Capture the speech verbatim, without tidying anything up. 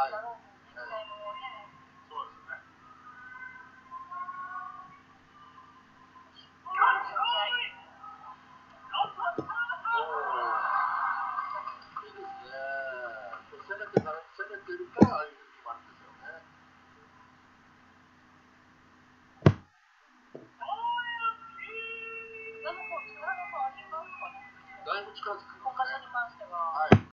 はい。 だろうに、実際もね。 そうですね。いいですね。攻めてから、攻めてるから、ああいうふうに決まるんですよね。 裏の方、力の方ありますかね。 だいぶ近づく。 この箇所に関しては。 はい。